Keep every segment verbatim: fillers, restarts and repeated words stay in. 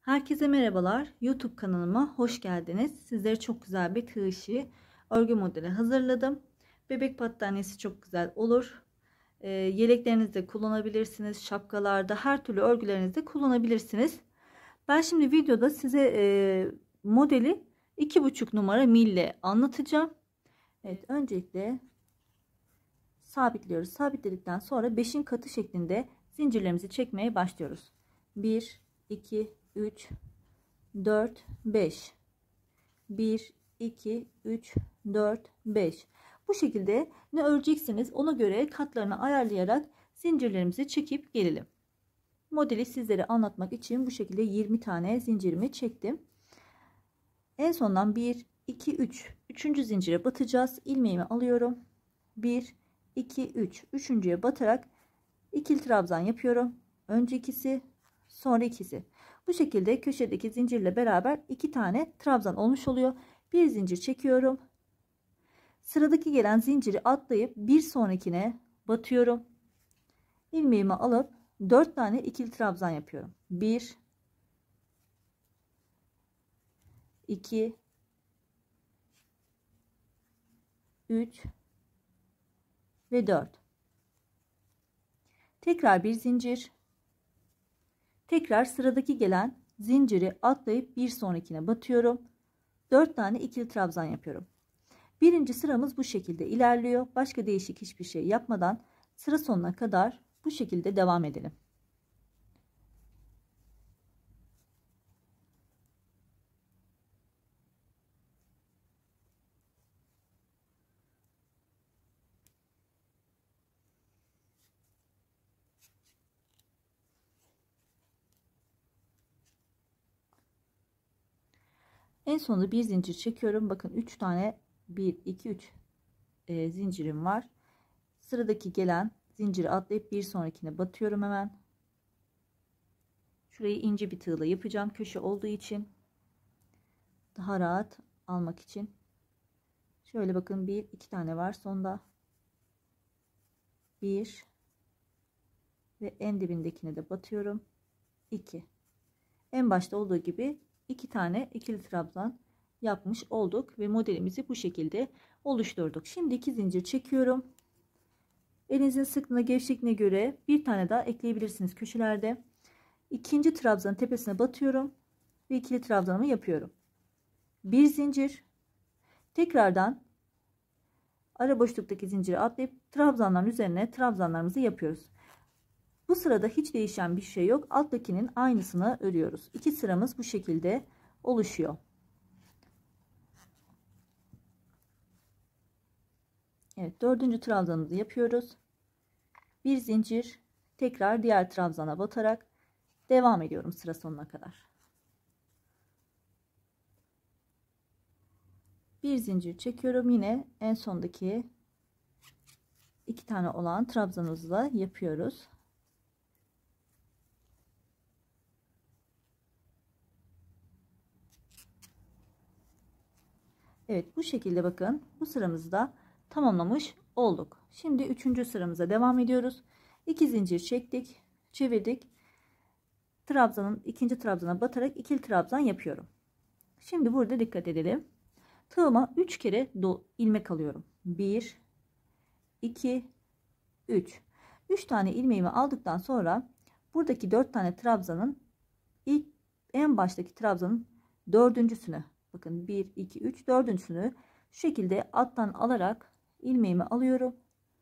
Herkese merhabalar. YouTube kanalıma hoş geldiniz. Sizlere çok güzel bir tığ işi örgü modeli hazırladım. Bebek battaniyesi çok güzel olur. E, yeleklerinizde kullanabilirsiniz. Şapkalarda, her türlü örgülerinizde kullanabilirsiniz. Ben şimdi videoda size e, modeli iki buçuk numara mille anlatacağım. Evet, öncelikle sabitliyoruz. Sabitledikten sonra beşin katı şeklinde zincirlerimizi çekmeye başlıyoruz. bir, iki, üç, dört, beş. bir, iki, üç, dört, beş. Bu şekilde ne öreceksiniz ona göre katlarını ayarlayarak zincirlerimizi çekip gelelim. Modeli sizlere anlatmak için bu şekilde yirmi tane zincirimi çektim. En sondan bir, iki, üç. üçüncü zincire batacağız. İlmeğimi alıyorum. bir, iki, üç. üçüncüye batarak ikili trabzan yapıyorum. Önce ikisi, sonra ikisi. Bu şekilde köşedeki zincirle beraber iki tane trabzan olmuş oluyor. Bir zincir çekiyorum. Sıradaki gelen zinciri atlayıp bir sonrakine batıyorum. İlmeğimi alıp dört tane ikili trabzan yapıyorum. bir, iki, üç ve dört. Tekrar bir zincir. Tekrar sıradaki gelen zinciri atlayıp bir sonrakine batıyorum. dört tane ikili trabzan yapıyorum. Birinci sıramız bu şekilde ilerliyor. Başka değişik hiçbir şey yapmadan sıra sonuna kadar bu şekilde devam edelim. En sonunda bir zincir çekiyorum. Bakın üç tane bir, iki, üç e, zincirim var. Sıradaki gelen zinciri atlayıp bir sonrakine batıyorum hemen. Şurayı ince bir tığla yapacağım. Köşe olduğu için daha rahat almak için. Şöyle bakın bir, iki tane var. Sonda bir ve en dibindekine de batıyorum. iki. En başta olduğu gibi iki tane ikili trabzan yapmış olduk ve modelimizi bu şekilde oluşturduk. Şimdi iki zincir çekiyorum. Elinizin sıklığına, gevşekliğine göre bir tane daha ekleyebilirsiniz köşelerde. İkinci trabzanın tepesine batıyorum ve ikili trabzanımı yapıyorum. Bir zincir. Tekrardan ara boşluktaki zinciri atlayıp trabzanların üzerine trabzanlarımızı yapıyoruz. Bu sırada hiç değişen bir şey yok. Alttakinin aynısını örüyoruz. İki sıramız bu şekilde oluşuyor. Evet, dördüncü trabzanımızı yapıyoruz. Bir zincir, tekrar diğer trabzana batarak devam ediyorum sıra sonuna kadar. Bir zincir çekiyorum, yine en sondaki iki tane olan trabzanımızla yapıyoruz. Evet, bu şekilde bakın bu sıramızı da tamamlamış olduk. Şimdi üçüncü sıramıza devam ediyoruz. İki zincir çektik, çevirdik. Trabzanın ikinci trabzana batarak ikili trabzan yapıyorum. Şimdi burada dikkat edelim. Tığıma üç kere ilmek alıyorum. bir, iki, üç. üç tane ilmeğimi aldıktan sonra buradaki dört tane trabzanın ilk en baştaki trabzanın dördüncüsünü, bakın bir, iki, üç, dördüncüsünü şu şekilde alttan alarak ilmeğimi alıyorum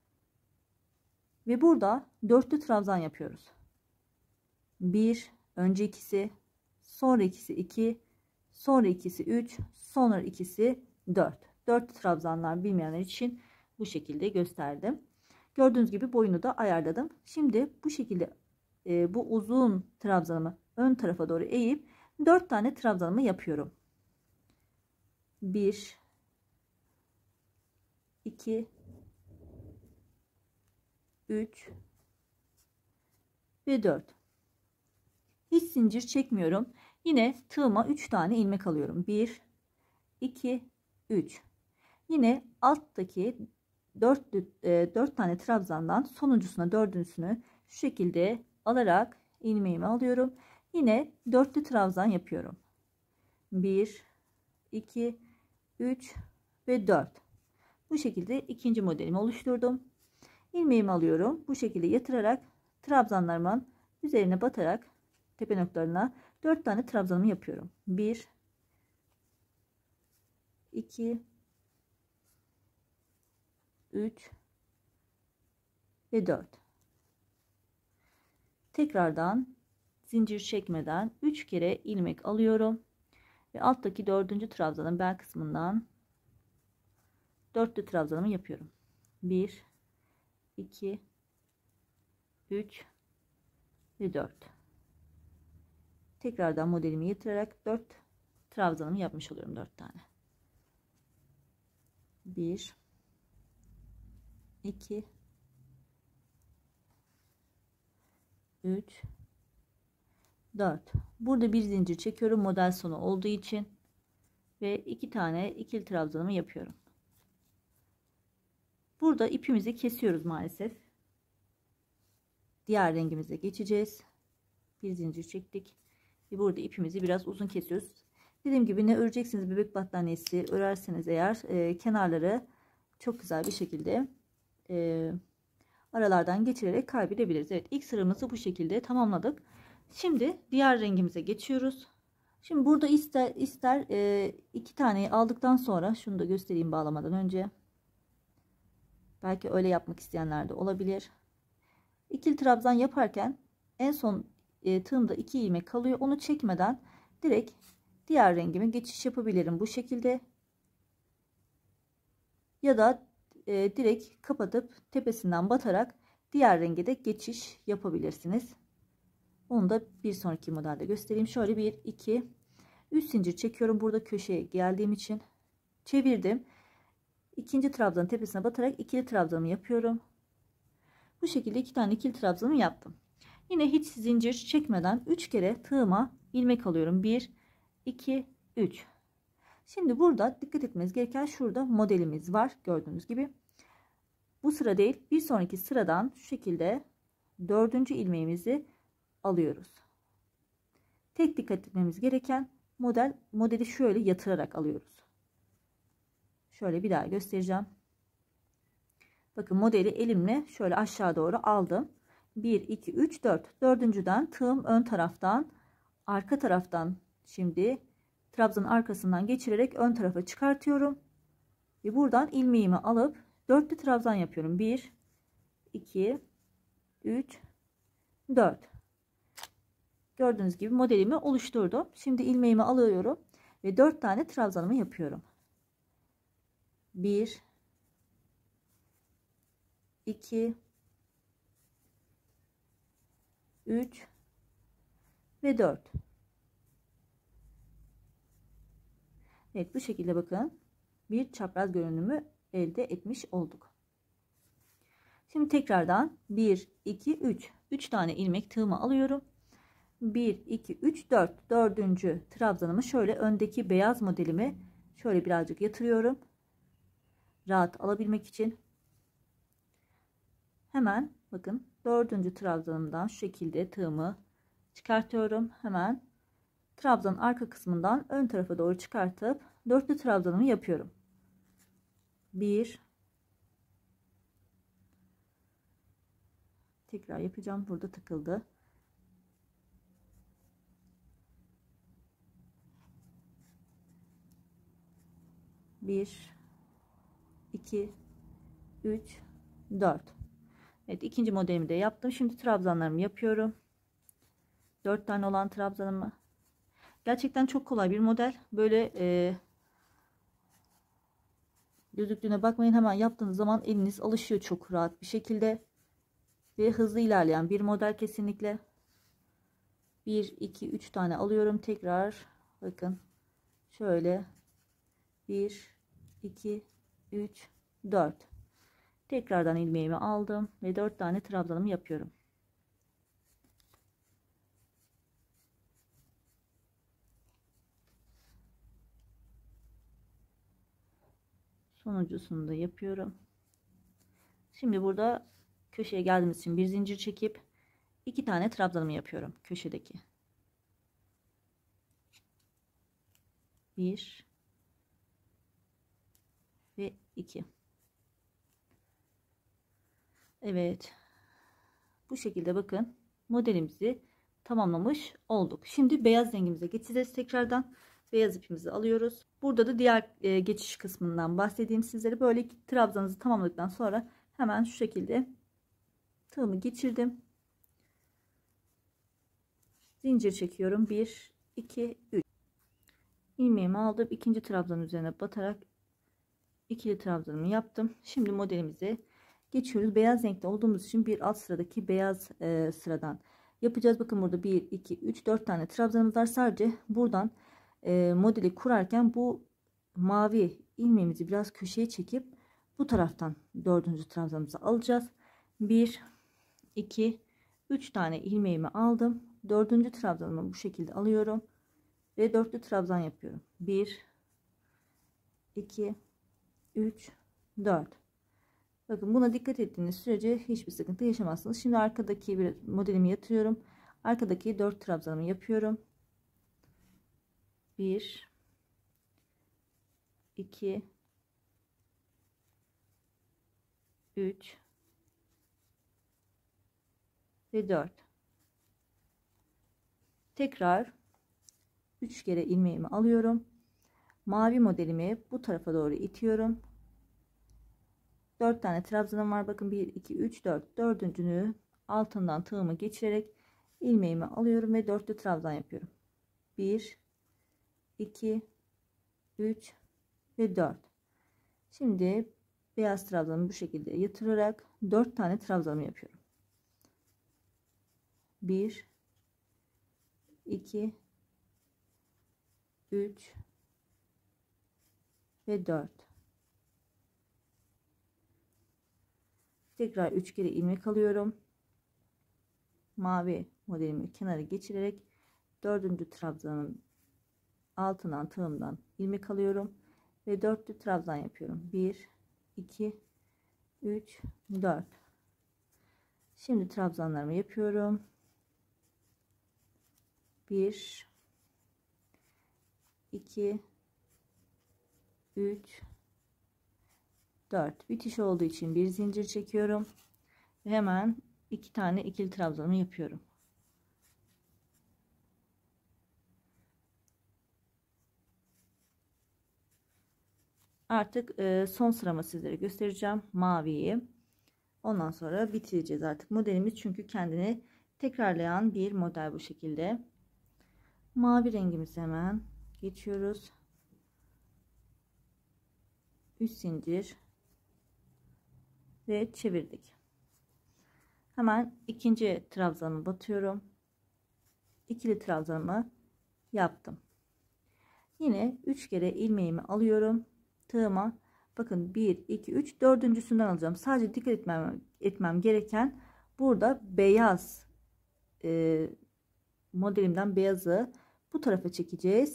ve burada dörtlü trabzan yapıyoruz. bir, önce ikisi, sonra ikisi iki, sonra ikisi üç, sonra ikisi dört. dört trabzanlar bilmeyenler için bu şekilde gösterdim. Gördüğünüz gibi boyunu da ayarladım. Şimdi bu şekilde e, bu uzun trabzanımı ön tarafa doğru eğip dört tane trabzanımı yapıyorum. bir, iki, üç ve dört. Hiç zincir çekmiyorum. Yine tığıma üç tane ilmek alıyorum. bir, iki, üç. Yine alttaki dört, dört tane trabzandan sonuncusuna, dördüncüsünü şu şekilde alarak ilmeğimi alıyorum Yine dörtlü trabzan yapıyorum. bir, iki, üç ve dört. Bu şekilde ikinci modelimi oluşturdum. İlmeğimi alıyorum. Bu şekilde yatırarak trabzanlarımın üzerine batarak tepe noktalarına dört tane trabzanımı yapıyorum. bir, iki, üç ve dört. Tekrardan zincir çekmeden üç kere ilmek alıyorum ve alttaki dördüncü trabzanın bel kısmından dörtlü trabzanımı yapıyorum. bir, iki, üç ve dört. Tekrardan modelimi yitirirek dört trabzanımı yapmış oluyorum. dört tane. bir, iki, üç, dört. Burada bir zincir çekiyorum model sonu olduğu için ve iki tane ikili trabzanımı yapıyorum. Burada ipimizi kesiyoruz maalesef. Diğer rengimize geçeceğiz. Bir zincir çektik ve burada ipimizi biraz uzun kesiyoruz. Dediğim gibi ne öreceksiniz, bebek battaniyesi örerseniz eğer e, kenarları çok güzel bir şekilde e, aralardan geçirerek kaybedebiliriz. Evet, ilk sıramızı bu şekilde tamamladık. Şimdi diğer rengimize geçiyoruz. Şimdi burada ister ister e, iki taneyi aldıktan sonra şunu da göstereyim bağlamadan önce. Belki öyle yapmak isteyenler de olabilir. İkili trabzan yaparken en son e, tığımda iki ilmek kalıyor. Onu çekmeden direkt diğer rengime geçiş yapabilirim bu şekilde. Ya da e, direkt kapatıp tepesinden batarak diğer renge de geçiş yapabilirsiniz. Onu da bir sonraki modelde göstereyim. Şöyle bir, iki, üç zincir çekiyorum. Burada köşeye geldiğim için çevirdim. İkinci trabzanın tepesine batarak ikili trabzanımı yapıyorum. Bu şekilde iki tane ikili trabzanımı yaptım. Yine hiç zincir çekmeden üç kere tığıma ilmek alıyorum. bir, iki, üç. Şimdi burada dikkat etmeniz gereken şurada modelimiz var. Gördüğünüz gibi. Bu sıra değil, bir sonraki sıradan şu şekilde dördüncü ilmeğimizi alıyoruz. Tek dikkat etmemiz gereken model modeli şöyle yatırarak alıyoruz. Şöyle bir daha göstereceğim. Bakın modeli elimle şöyle aşağı doğru aldım. bir, iki, üç, dört. Dördüncüden tığım ön taraftan, arka taraftan şimdi trabzanın arkasından geçirerek ön tarafa çıkartıyorum. Ve buradan ilmeğimi alıp dörtlü trabzan yapıyorum. bir, iki, üç, dört. Gördüğünüz gibi modelimi oluşturdum. Şimdi ilmeğimi alıyorum ve dört tane trabzanımı yapıyorum. bir, iki, üç ve dört. Evet, bu şekilde bakın bir çapraz görünümü elde etmiş olduk. Şimdi tekrardan bir, iki, üç. üç tane ilmek tığıma alıyorum. bir, iki, üç, dört. dördüncü trabzanımı şöyle öndeki beyaz modelimi şöyle birazcık yatırıyorum. Rahat alabilmek için. Hemen bakın dördüncü trabzanımdan şu şekilde tığımı çıkartıyorum. Hemen trabzanın arka kısmından ön tarafa doğru çıkartıp dörtlü trabzanımı yapıyorum. bir, tekrar yapacağım, burada takıldı. bir, iki, üç, dört. Evet, ikinci modelimi de yaptım. Şimdi trabzanlarımı yapıyorum. dört tane olan trabzanımı. Gerçekten çok kolay bir model. Böyle e, gözüktüğüne bakmayın, hemen yaptığınız zaman eliniz alışıyor çok rahat bir şekilde ve hızlı ilerleyen bir model kesinlikle. bir, iki, üç tane alıyorum tekrar. Bakın şöyle bir, iki, üç, dört. Tekrardan ilmeğimi aldım ve dört tane trabzanımı yapıyorum. Sonuncusunu da yapıyorum. Şimdi burada köşeye geldiğimiz için bir zincir çekip iki tane trabzanımı yapıyorum köşedeki. bir ve iki. Evet. Bu şekilde bakın modelimizi tamamlamış olduk. Şimdi beyaz rengimize geçeceğiz tekrardan. Beyaz ipimizi alıyoruz. Burada da diğer e, geçiş kısmından bahsedeyim sizlere. Böyle trabzanızı tamamladıktan sonra hemen şu şekilde tığımı geçirdim. Zincir çekiyorum. bir iki üç. İlmeğimi aldım. İkinci trabzanın üzerine batarak ikili trabzanımı yaptım. Şimdi modelimize geçiyoruz. Beyaz renkte olduğumuz için bir alt sıradaki beyaz e, sıradan yapacağız. Bakın burada bir iki üç dört tane trabzanımız var. Sadece buradan e, modeli kurarken bu mavi ilmeğimizi biraz köşeye çekip bu taraftan dördüncü trabzanımızı alacağız. bir iki üç tane ilmeğimi aldım. Dördüncü trabzanımı bu şekilde alıyorum ve dörtlü trabzan yapıyorum. bir iki üç dört. Bakın buna dikkat ettiğiniz sürece hiçbir sıkıntı yaşamazsınız. Şimdi arkadaki bir modelimi yatırıyorum. Arkadaki dört trabzanımı yapıyorum. bir iki üç ve dört. Tekrar üç kere ilmeğimi alıyorum. Mavi modelimi bu tarafa doğru itiyorum. dört tane trabzanım var. Bakın bir iki üç dört. Dördüncünü altından tığımı geçirerek ilmeğimi alıyorum ve dörtlü trabzan yapıyorum. bir iki üç ve dört. Şimdi beyaz trabzanımı bu şekilde yatırarak dört tane trabzanımı yapıyorum. bir iki üç ve dört. Tekrar üç kere ilmek alıyorum. Mavi modelimi kenara geçirerek dördüncü trabzanın altından tığımdan ilmek alıyorum ve dörtlü trabzan yapıyorum. bir iki üç dört. Şimdi trabzanlarımı yapıyorum. bir iki üç dört. Bitiş olduğu için bir zincir çekiyorum ve hemen iki tane ikili trabzanımı yapıyorum. Artık e, son sıramı sizlere göstereceğim. Maviyi. Ondan sonra bitireceğiz artık modelimiz. Çünkü kendini tekrarlayan bir model bu şekilde. Mavi rengimizi hemen geçiyoruz. üç zincir ve çevirdik. Hemen ikinci trabzanımı batıyorum. İkili trabzanımı yaptım. Yine üç kere ilmeğimi alıyorum. Tığıma bakın bir iki üç dördüncüsünden alacağım. Sadece dikkat etmem, etmem gereken burada beyaz e, modelimden beyazı bu tarafa çekeceğiz.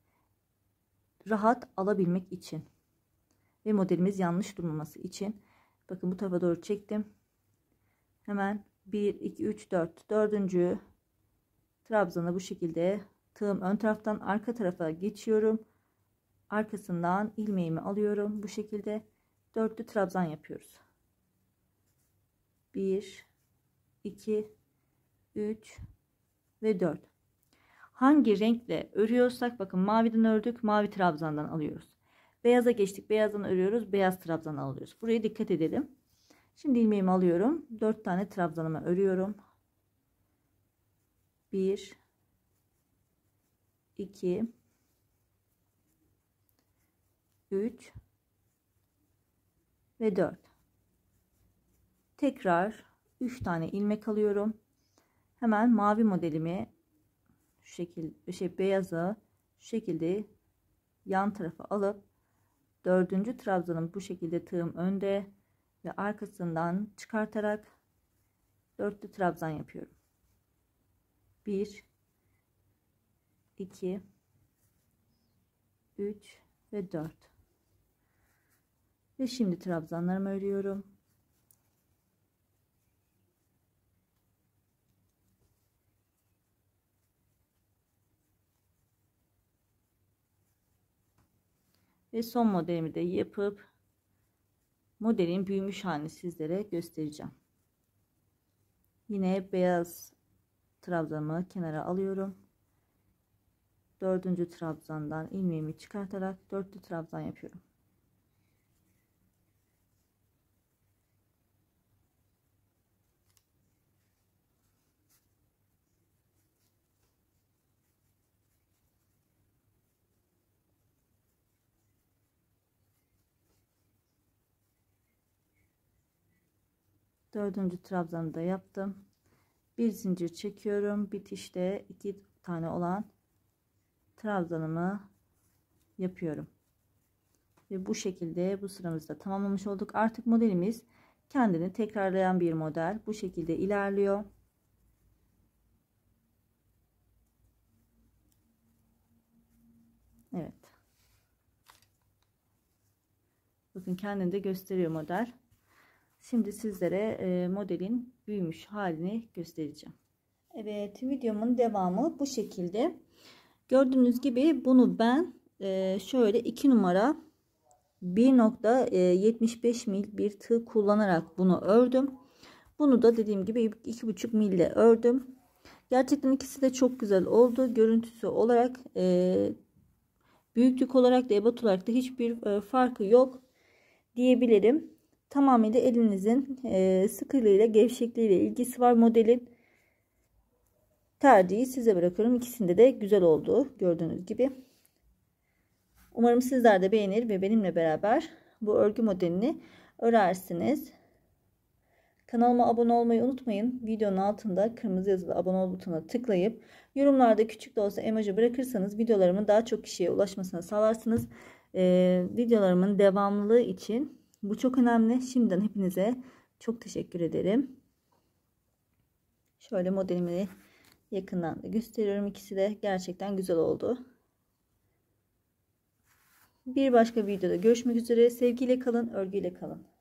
Rahat alabilmek için ve modelimiz yanlış durmaması için. Bakın bu tarafa doğru çektim. Hemen bir iki üç dört dördüncü trabzanı bu şekilde tığım ön taraftan arka tarafa geçiyorum. Arkasından ilmeğimi alıyorum. Bu şekilde dörtlü trabzan yapıyoruz. bir iki üç ve dört. Hangi renkle örüyorsak bakın maviden ördük, mavi trabzandan alıyoruz. Beyaza geçtik, beyazdan örüyoruz, beyaz trabzan alıyoruz. Buraya dikkat edelim. Şimdi ilmeğimi alıyorum. dört tane trabzanımı örüyorum. bir iki üç ve dört. Tekrar üç tane ilmek alıyorum. Hemen mavi modelimi şu şekilde şey beyazı şu şekilde yan tarafa alıp dördüncü trabzanım bu şekilde tığım önde ve arkasından çıkartarak dörtlü trabzan yapıyorum. bir iki üç ve dört. Ve şimdi trabzanlarımı örüyorum. Ve son modelimi de yapıp modelin büyümüş halini sizlere göstereceğim. Yine beyaz trabzanımı kenara alıyorum. Dördüncü trabzandan ilmeğimi çıkartarak dörtlü trabzan yapıyorum. Dördüncü trabzanı da yaptım. Bir zincir çekiyorum. Bitişte iki tane olan trabzanımı yapıyorum. Ve bu şekilde bu sıramızı da tamamlamış olduk. Artık modelimiz kendini tekrarlayan bir model. Bu şekilde ilerliyor. Evet. Bakın kendini de gösteriyor model. Şimdi sizlere e, modelin büyümüş halini göstereceğim. Evet, videomun devamı bu şekilde. Gördüğünüz gibi bunu ben e, şöyle iki numara bir nokta yetmiş beş mil bir tığ kullanarak bunu ördüm. Bunu da dediğim gibi iki buçuk mille ördüm. Gerçekten ikisi de çok güzel oldu. Görüntüsü olarak e, büyüklük olarak da ebat olarak da hiçbir e, farkı yok diyebilirim. Tamamıyla elinizin e, sıkılığıyla gevşekliğiyle ilgisi var modelin. Tercihi size bırakıyorum. İkisinde de güzel oldu gördüğünüz gibi. Umarım sizler de beğenir ve benimle beraber bu örgü modelini örersiniz. Kanalıma abone olmayı unutmayın. Videonun altında kırmızı yazılı abone ol butonuna tıklayıp yorumlarda küçük de olsa emoji bırakırsanız videolarımın daha çok kişiye ulaşmasına sağlarsınız. Ee, videolarımın devamlılığı için bu çok önemli. Şimdiden hepinize çok teşekkür ederim. Şöyle modelimi yakından da gösteriyorum. İkisi de gerçekten güzel oldu. Bir başka videoda görüşmek üzere. Sevgiyle kalın, örgüyle kalın.